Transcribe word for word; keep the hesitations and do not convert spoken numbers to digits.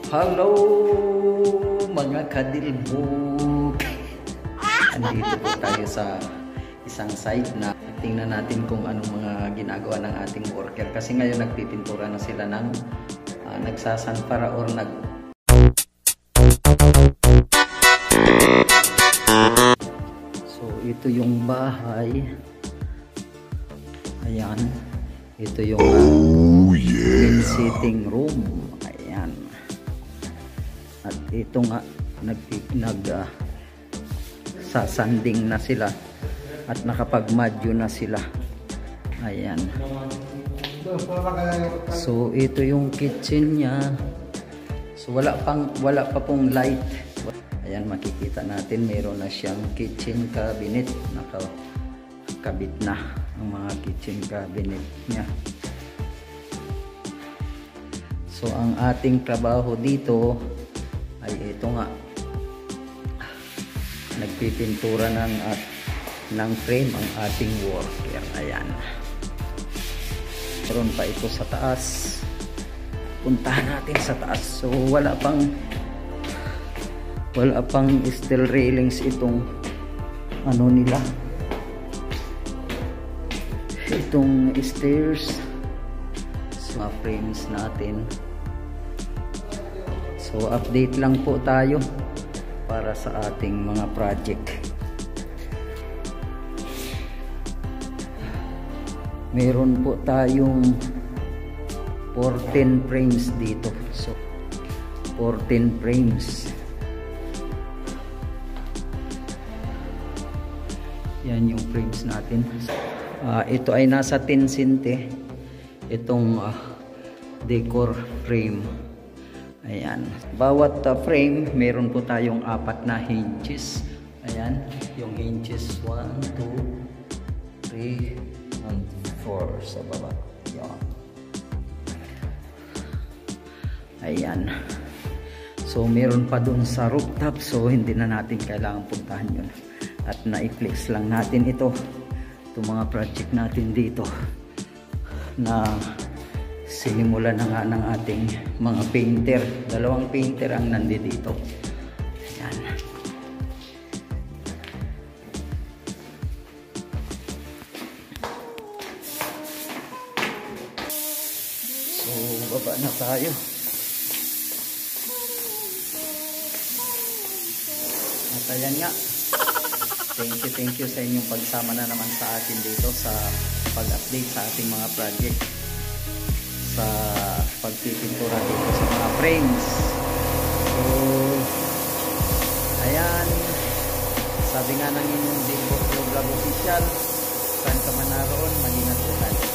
Hello mga kadilbog! Andito po tayo sa isang site na tingnan natin kung anong mga ginagawa ng ating worker. Kasi ngayon nagpipintura na sila ng uh, nagsasanpara or nag... So ito yung bahay. Ayan. Ito yung uh, main sitting room. Ayan. At ito nga nag, nag uh, sasanding na sila at nakapag-madyo na sila. Ayan. So ito yung kitchen niya. So wala pang wala pa pong light. Ayan, makikita natin meron na siyang kitchen cabinet. Nakakabit na ang mga kitchen cabinet niya. So ang ating trabaho dito ay ito nga, nagpipintura ng at ng frame ang ating worker. Ayan, meron pa ito sa taas. Puntahan natin sa taas. So wala pang wala pang steel railings itong ano nila, itong stairs. So mga frames natin. So update lang po tayo para sa ating mga project. Meron po tayong fourteen frames dito. So fourteen frames. Yan yung frames natin. Uh, ito ay nasa ten sente. Itong uh, decor frame. Ayan. Bawat uh, frame, meron po tayong apat na hinges. Ayan. Yung hinges one, two, three, and four sa baba. Ayan. Ayan. So, meron pa dun sa rooftop. So, hindi na natin kailangan puntahan yun. At na-flex lang natin ito. Itong mga project natin dito na sinimulan na nga ng ating mga painter. Dalawang painter ang nandito. Ayan. So, baba na tayo. At ayan nga. Thank you, thank you sa inyong pagsama na naman sa atin dito sa pag-update sa ating mga project, sa pagpipintura dito sa mga frames. So, ayan, sabi nga ng inyong Dilbog Vlog Official, saan ka man naroon, mag-ingat po tayo.